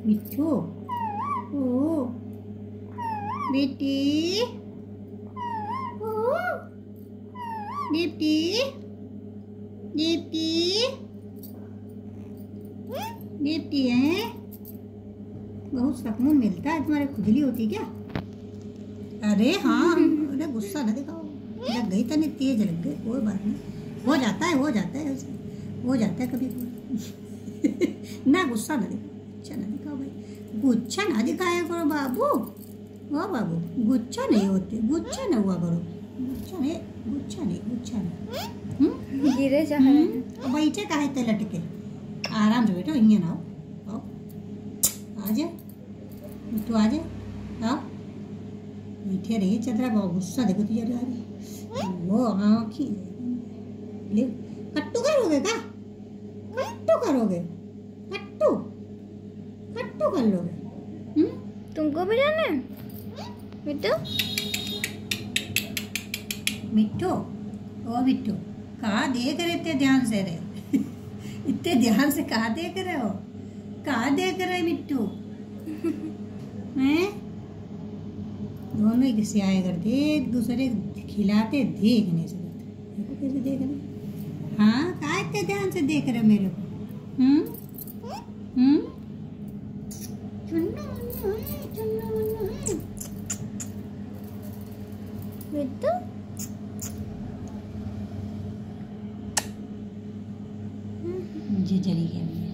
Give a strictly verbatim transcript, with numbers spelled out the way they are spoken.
मिट्टू ओ बेटी ओ दीप्ति दीप्ति दीप्ति है। बहुत सुकून मिलता है। तुम्हारी खुजली होती क्या? अरे हाँ, अरे गुस्सा न दिखाओ। लग गई तो नहीं, तेज लग गई, कोई बात नहीं, हो जाता है हो जाता है हो जाता है कभी कभी। ना गुस्सा न दिखाओ, गुच्छा न दिखाओ भाई, गुच्छा ना दिखाया करो बाबू। वाह बाबू, गुच्छा नहीं होते, गुच्छा न हुआ करो, गुच्छा नहीं गुच्छा नहीं गुच्छा नहीं। गिरे जा बैठे काहे ते लटके, आराम से बैठो, इन्हें ना आओ, आ जा तू, आ जा, आओ बैठे रहिए। चंद्रा बहुत गुस्सा देखो तुझे आ रही वो आँखी ले। कट्टू करोगे का? कट्टू करोगे? कट्टू कट्टू कर लोगे? तुमको भी जाना है मिट्टू? मिट्टू ओ मिट्टू, कहाँ देख रहे थे ध्यान से रे? इतने ध्यान से कहाँ देख रहे हो? कहाँ देख रहे मिट्टू? हैं? दोनों एक से आए करते, एक दूसरे खिलाते, देख नहीं सकते। देखो कैसे देख रहे। हाँ, कहाँ इतने ध्यान से देख रहे मेरे को? हम्म हम्म चुन्ना मुन्ना है, चुन्ना मुन्ना है मिट्टू। जी चली गई।